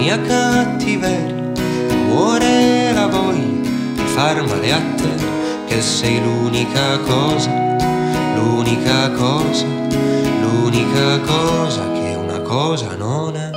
mia cattiveria, muore la voglia di far male a te, che sei l'unica cosa, l'unica cosa, l'unica cosa che una cosa non è.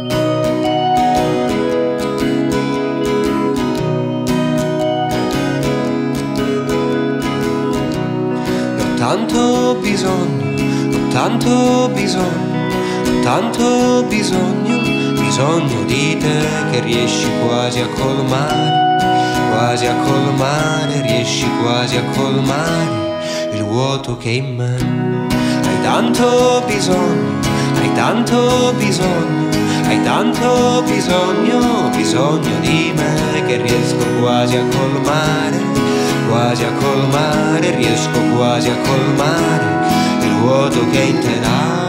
Ho tanto bisogno, ho tanto bisogno, ho tanto bisogno, bisogno di te che riesci quasi a colmare, quasi a colmare, riesci quasi a colmare il vuoto che è in me. Hai tanto bisogno, hai tanto bisogno, hai tanto bisogno, bisogno di me che riesco quasi a colmare, quasi a colmare, riesco quasi a colmare il vuoto che è in te.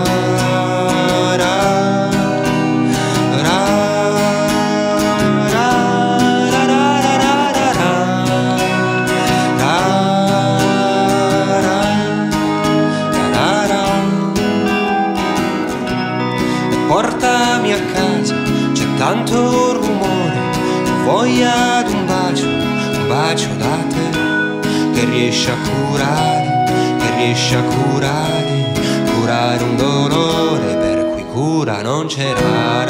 Portami a casa, c'è tanto rumore, ho voglia di un bacio da te, che riesce a curare, che riesce a curare, curare un dolore per cui cura non c'era.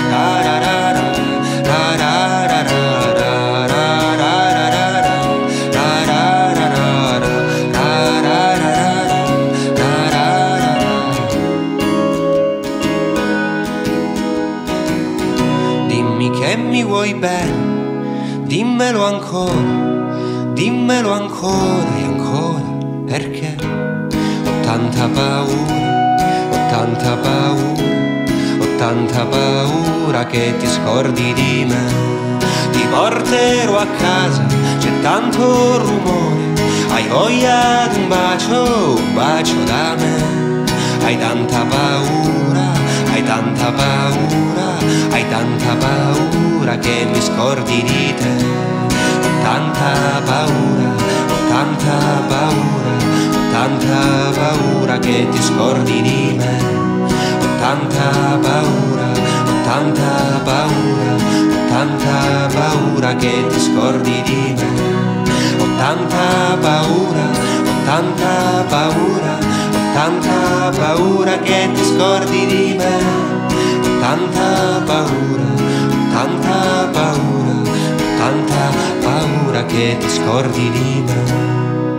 Che mi vuoi bene, dimmelo ancora e ancora, perché ho tanta paura, ho tanta paura, ho tanta paura che ti scordi di me. Ti porterò a casa, c'è tanto rumore, hai voglia di un bacio da me. Hai tanta paura, hai tanta paura, hai tanta paura che mi scordi di te. Ho tanta paura, ho tanta paura, ho tanta paura che ti scordi di me. Ho tanta paura, ho tanta paura, ho tanta paura che ti scordi di me. Ho tanta paura, ho tanta paura, ho tanta paura che ti scordi di me. Tanta paura, tanta paura, tanta paura che ti scordi di me.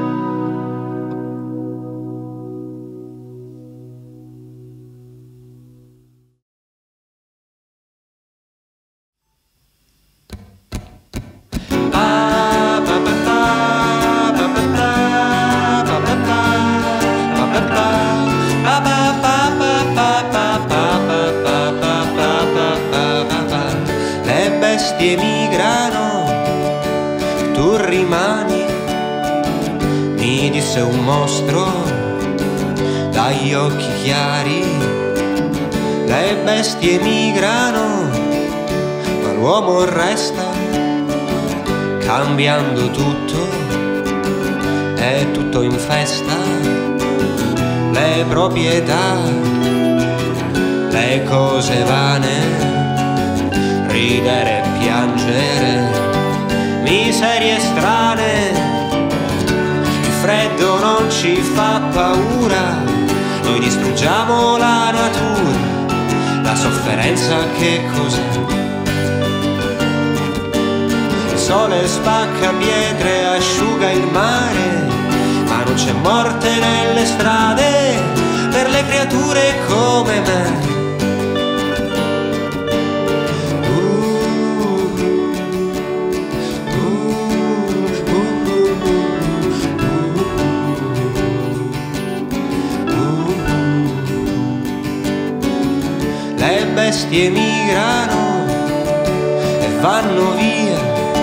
Emigrano, tu rimani, mi disse un mostro dagli occhi chiari. Le bestie migrano, ma l'uomo resta, cambiando tutto, è tutto in festa. Le proprietà, le cose vane, ridere e piangere, miserie strane. Il freddo non ci fa paura, noi distruggiamo la natura. La sofferenza che cos'è? Il sole spacca pietre, asciuga il mare, ma non c'è morte nelle strade per le creature come me. Le bestie migrano e vanno via,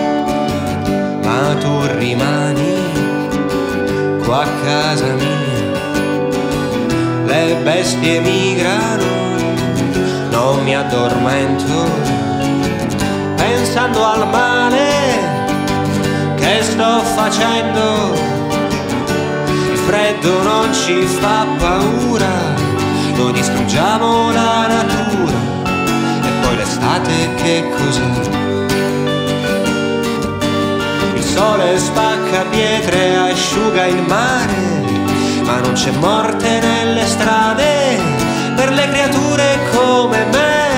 ma tu rimani qua a casa mia. Le bestie migrano, non mi addormento, pensando al male che sto facendo. Il freddo non ci fa paura, noi distruggiamo la natura e poi le l'estate che cos'è? Il sole spacca pietre, asciuga il mare, ma non c'è morte nelle strade per le creature come me.